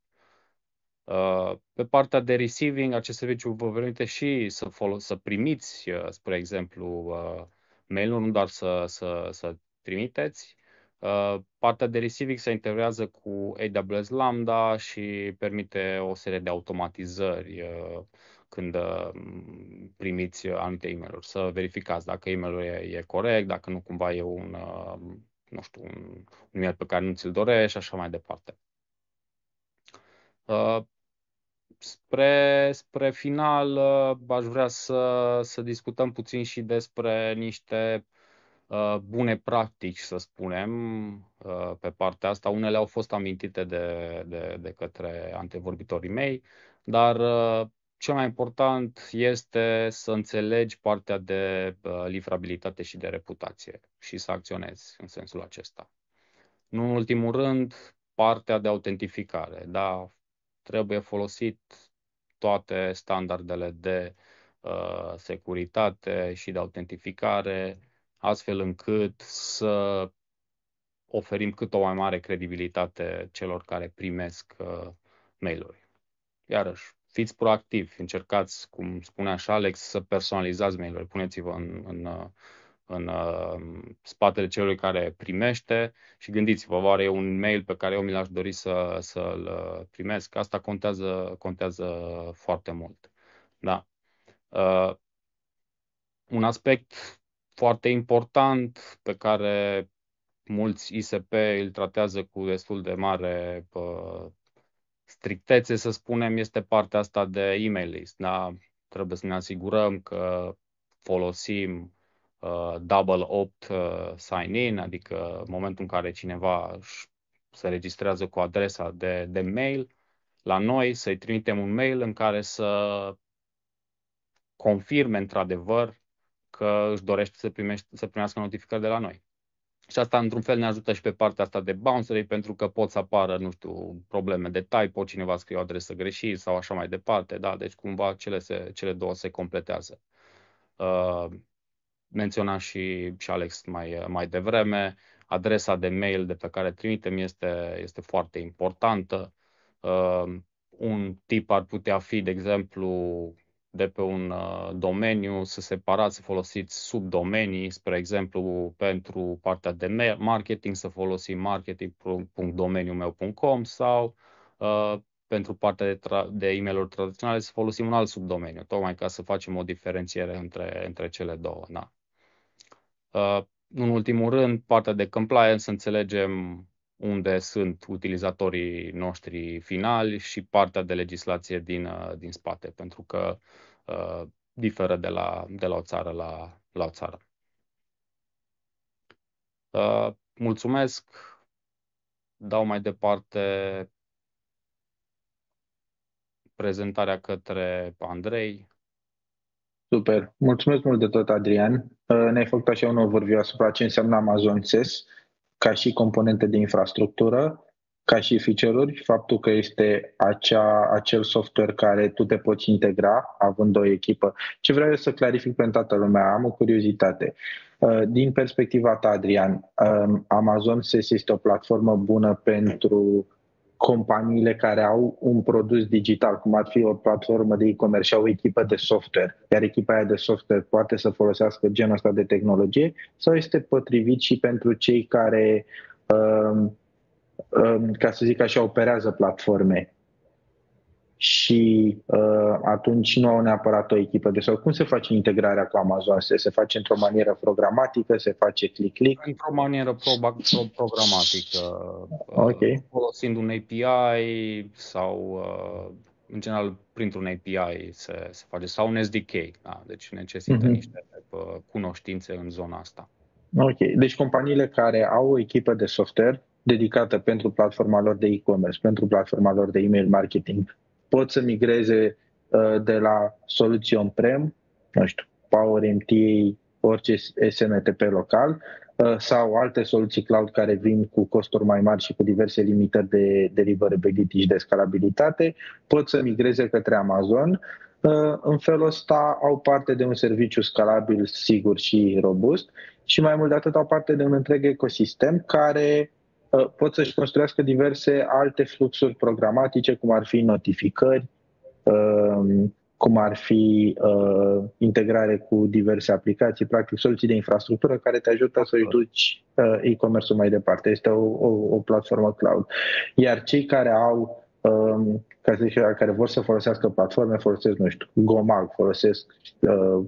Uh, Pe partea de receiving, acest serviciu vă permite și să, folos- să primiți, uh, spre exemplu, uh, mail-uri, nu doar să, să, să trimiteți. Uh, Partea de receiving se integrează cu A W S Lambda și permite o serie de automatizări uh, când uh, primiți anumite e-mail-uri. Să verificați dacă e-mailul e, e corect, dacă nu cumva e un, uh, nu știu, un, un e-mail pe care nu ți-l dorești și așa mai departe. Uh, Spre, spre final, uh, aș vrea să, să discutăm puțin și despre niște uh, bune practici, să spunem, uh, pe partea asta. Unele au fost amintite de, de, de către antevorbitorii mei, dar uh, cel mai important este să înțelegi partea de uh, livrabilitate și de reputație și să acționezi în sensul acesta. Nu în ultimul rând, partea de autentificare. Da, trebuie folosit toate standardele de uh, securitate și de autentificare, astfel încât să oferim cât o mai mare credibilitate celor care primesc uh, mail-uri. Iarăși, fiți proactivi, încercați, cum spunea și Alex, să personalizați mail-uri, puneți-vă în, în, uh, în uh, spatele celui care primește și gândiți-vă, oare e un mail pe care eu mi l-aș dori să, să-l uh, primesc? Asta contează, contează foarte mult. Da. Uh, un aspect foarte important pe care mulți I S P îl tratează cu destul de mare uh, strictețe, să spunem, este partea asta de email list. Da? Trebuie să ne asigurăm că folosim uh, double opt uh, sign-in, adică în momentul în care cineva se registrează cu adresa de, de mail, la noi să-i trimitem un mail în care să confirme într-adevăr că își dorește să, primește, să primească notificări de la noi. Și asta, într-un fel, ne ajută și pe partea asta de bounce rate, pentru că pot să apară, nu știu, probleme de typo, cineva scrie o adresă greșit sau așa mai departe, da? Deci, cumva, cele, se, cele două se completează. Uh, menționa și, și Alex mai, mai devreme, adresa de mail de pe care trimitem este, este foarte importantă. Uh, un tip ar putea fi, de exemplu, de pe un uh, domeniu, să separați, să folosiți subdomenii, spre exemplu, pentru partea de marketing, să folosim marketing punct domeniul meu punct com sau uh, pentru partea de, tra- de e-mail-uri tradiționale să folosim un alt subdomeniu, tocmai ca să facem o diferențiere între, între cele două. Da. Uh, în ultimul rând, partea de compliance, să înțelegem unde sunt utilizatorii noștri finali și partea de legislație din, uh, din spate, pentru că uh, diferă de la, de la o țară la, la o țară. Uh, mulțumesc. Dau mai departe prezentarea către Andrei. Super. Mulțumesc mult de tot, Adrian. Ne-ai făcut așa un overview asupra ce înseamnă Amazon S E S, ca și componente de infrastructură, ca și feature-uri, faptul că este acea, acel software care tu te poți integra, având o echipă. Ce vreau eu să clarific pentru toată lumea, am o curiozitate. Din perspectiva ta, Adrian, Amazon S E S este o platformă bună pentru companiile care au un produs digital, cum ar fi o platformă de e-commerce și au o echipă de software, iar echipa aia de software poate să folosească genul ăsta de tehnologie, sau este potrivit și pentru cei care, um, um, ca să zic așa, operează platforme și uh, atunci nu au neapărat o echipă de software. Cum se face integrarea cu Amazon? Se, se face într-o manieră programatică? Se face click-click? Într-o manieră pro- pro- programatică, Okay. uh, folosind un A P I sau, uh, în general, printr-un A P I se, se face, sau un S D K. Da? Deci necesită Mhm. niște uh, cunoștințe în zona asta. Ok. Deci companiile care au o echipă de software dedicată pentru platforma lor de e-commerce, pentru platforma lor de email marketing, pot să migreze uh, de la soluții on-prem, nu știu, Power M T A, orice S M T P local, uh, sau alte soluții cloud care vin cu costuri mai mari și cu diverse limitări de deliverability și de scalabilitate, pot să migreze către Amazon. Uh, în felul ăsta au parte de un serviciu scalabil, sigur și robust și mai mult de atât au parte de un întreg ecosistem care uh, pot să-și construiască diverse alte fluxuri programatice, cum ar fi notificări, uh, cum ar fi uh, integrare cu diverse aplicații, practic soluții de infrastructură care te ajută să-și duci uh, e-commerce-ul mai departe. Este o, o, o platformă cloud. Iar cei care au Um, ca să zic, care vor să folosească platforme, folosesc, nu știu, Gomag, folosesc uh,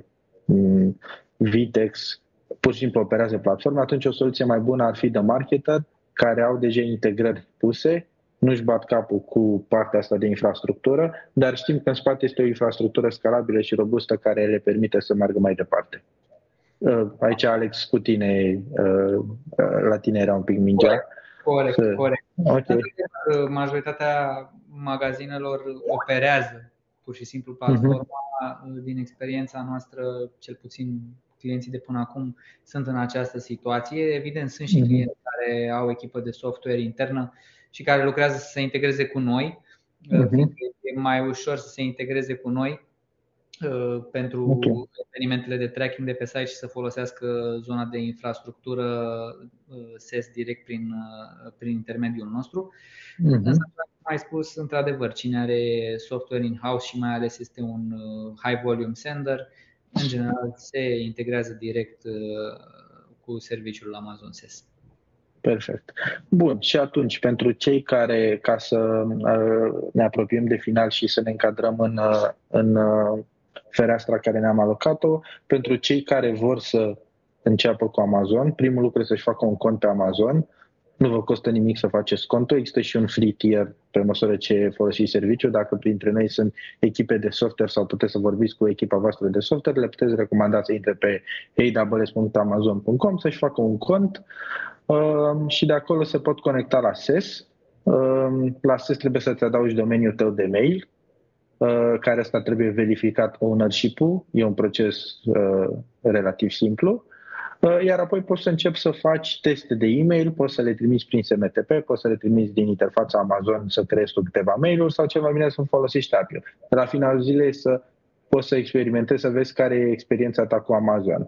Vitex, pur și simplu operează platforme, atunci o soluție mai bună ar fi de marketer, care au deja integrări puse, nu-și bat capul cu partea asta de infrastructură, dar știm că în spate este o infrastructură scalabilă și robustă care le permite să meargă mai departe. Uh, aici, Alex, cu tine, uh, la tine era un pic mingea. Corect, corect. corect. Okay. Majoritatea magazinelor operează pur și simplu platforma. Uh-huh. Din experiența noastră, cel puțin clienții de până acum sunt în această situație. Evident, sunt și uh-huh. clienți care au echipă de software internă și care lucrează să se integreze cu noi, uh-huh. fiindcă e mai ușor să se integreze cu noi pentru okay. evenimentele de tracking de pe site și să folosească zona de infrastructură S E S direct prin, prin intermediul nostru. Uh-huh. Însă, cum ai spus, într-adevăr, cine are software in-house și mai ales este un high volume sender, în general se integrează direct cu serviciul Amazon S E S. Perfect. Bun, și atunci, pentru cei care, ca să ne apropiem de final și să ne încadrăm în, în fereastra care ne-am alocat-o, pentru cei care vor să înceapă cu Amazon, primul lucru este să-și facă un cont pe Amazon. Nu vă costă nimic să faceți contul, există și un free tier pe măsură ce folosiți serviciul. Dacă printre noi sunt echipe de software sau puteți să vorbiți cu echipa voastră de software, le puteți recomanda să intre pe a w s punct amazon punct com, să-și facă un cont uh, și de acolo se pot conecta la S E S. Uh, la S E S trebuie să-ți adaugi domeniul tău de mail, uh, care asta trebuie verificat ownership-ul, e un proces uh, relativ simplu. Iar apoi poți să începi să faci teste de e-mail, poți să le trimiți prin S M T P, poți să le trimiți din interfața Amazon să creezi tu câteva mail-uri sau cel mai bine să folosești A P I-ul. La finalul zilei să poți să experimentezi, să vezi care e experiența ta cu Amazon.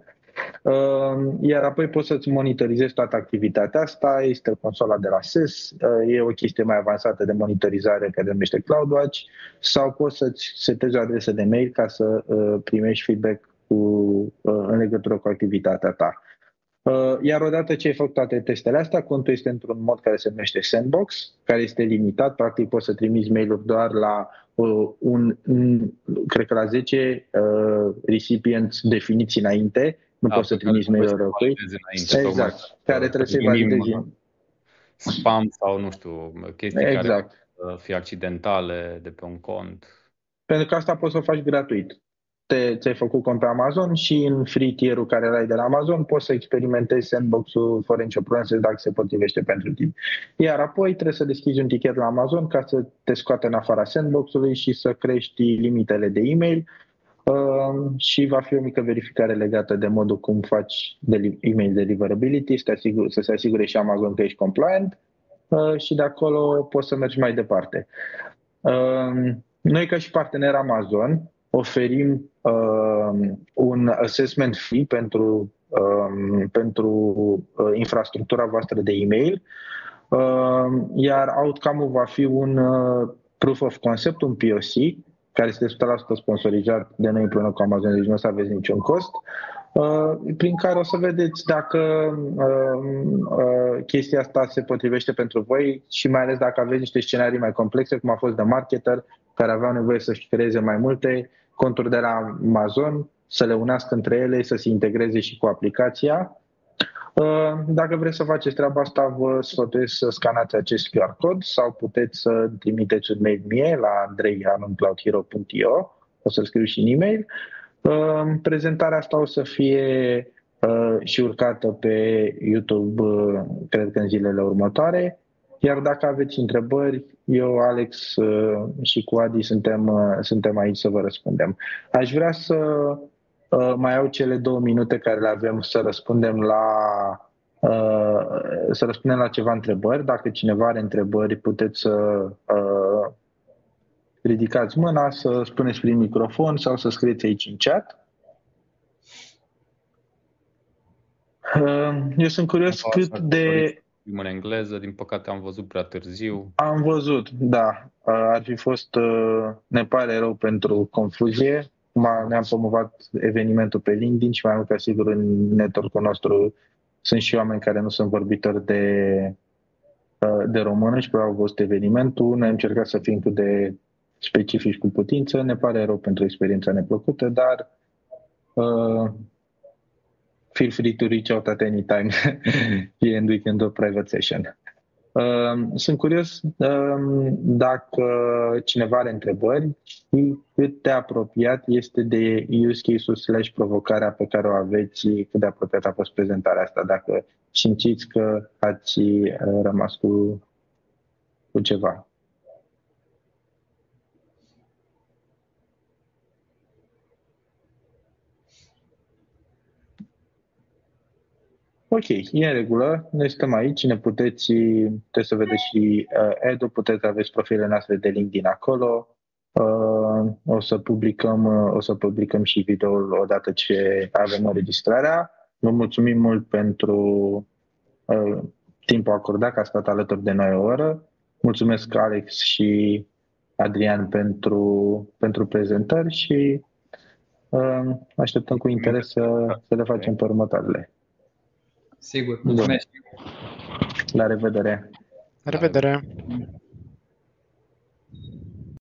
Iar apoi poți să-ți monitorizezi toată activitatea asta, este consola de la S E S, e o chestie mai avansată de monitorizare care se numește CloudWatch sau poți să-ți setezi o adresă de mail ca să primești feedback cu, în legătură cu activitatea ta. Iar odată ce ai făcut toate testele astea, contul este într-un mod care se numește Sandbox, care este limitat, practic poți să trimiți mail-uri doar la un, un cred că la zece uh, recipients definiți înainte, nu da, poți să trimiți mail-uri răcui. Exact, care trebuie să-i validezi. Spam sau, nu știu, chestii exact. care pot fi accidentale de pe un cont. Pentru că asta poți să o faci gratuit. Te, ți-ai făcut cont pe Amazon și în free tier-ul care l-ai de la Amazon poți să experimentezi sandbox-ul fără nicio problemă să dacă se potrivește pentru tine. Iar apoi trebuie să deschizi un tichet la Amazon ca să te scoate în afara sandbox-ului și să crești limitele de e-mail uh, și va fi o mică verificare legată de modul cum faci de email deliverability, să, asigur, să se asigure și Amazon că ești compliant uh, și de acolo poți să mergi mai departe. Uh, noi ca și partener Amazon oferim uh, un assessment fee pentru, uh, pentru uh, infrastructura voastră de e-mail, uh, iar outcome-ul va fi un uh, proof of concept, un P O C, care este o sută la sută sponsorizat de noi împreună cu Amazon, deci nu o să aveți niciun cost, uh, prin care o să vedeți dacă uh, uh, chestia asta se potrivește pentru voi și mai ales dacă aveți niște scenarii mai complexe, cum a fost de marketer, care aveau nevoie să-și creeze mai multe conturi de la Amazon, să le unească între ele, să se integreze și cu aplicația. Dacă vreți să faceți treaba asta, vă sfătuiesc să scanați acest Q R cod sau puteți să trimiteți un mail mie la andrei arond cloud hero punct i o, o să-l scriu și în e-mail. Prezentarea asta o să fie și urcată pe YouTube, cred că în zilele următoare. Iar dacă aveți întrebări, eu, Alex și cu Adi suntem, suntem aici să vă răspundem. Aș vrea să mai au cele două minute care le avem să răspundem la, să răspundem la ceva întrebări. Dacă cineva are întrebări, puteți să ridicați mâna, să spuneți prin microfon sau să scrieți aici în chat. Eu sunt curios cât de... În engleză, din păcate am văzut prea târziu. Am văzut, da. Ar fi fost, ne pare rău pentru confuzie. Ne-am promovat evenimentul pe LinkedIn și mai mult ca sigur în network-ul nostru sunt și oameni care nu sunt vorbitori de, de română și probabil au văzut evenimentul. Noi am încercat să fim cât de specifici cu putință. Ne pare rău pentru experiența neplăcută, dar uh, feel free to reach out at any time and we can do a private session. Uh, sunt curios uh, dacă cineva are întrebări și cât de apropiat este de use case-ul slash provocarea pe care o aveți, cât de apropiat a fost prezentarea asta, dacă simțiți că ați uh, rămas cu, cu ceva. Ok, e în regulă, noi stăm aici, ne puteți, puteți să vedeți și uh, Edu, puteți aveți profilele noastre de LinkedIn acolo, uh, o să publicăm, uh, o să publicăm și videoul odată ce avem înregistrarea. Vă mulțumim mult pentru uh, timpul acordat, că a stat alături de noi o oră. Mulțumesc Alex și Adrian pentru, pentru prezentări și uh, așteptăm cu interes să, să le facem pe următoarele. Sigur, mulțumesc. La revedere! La revedere!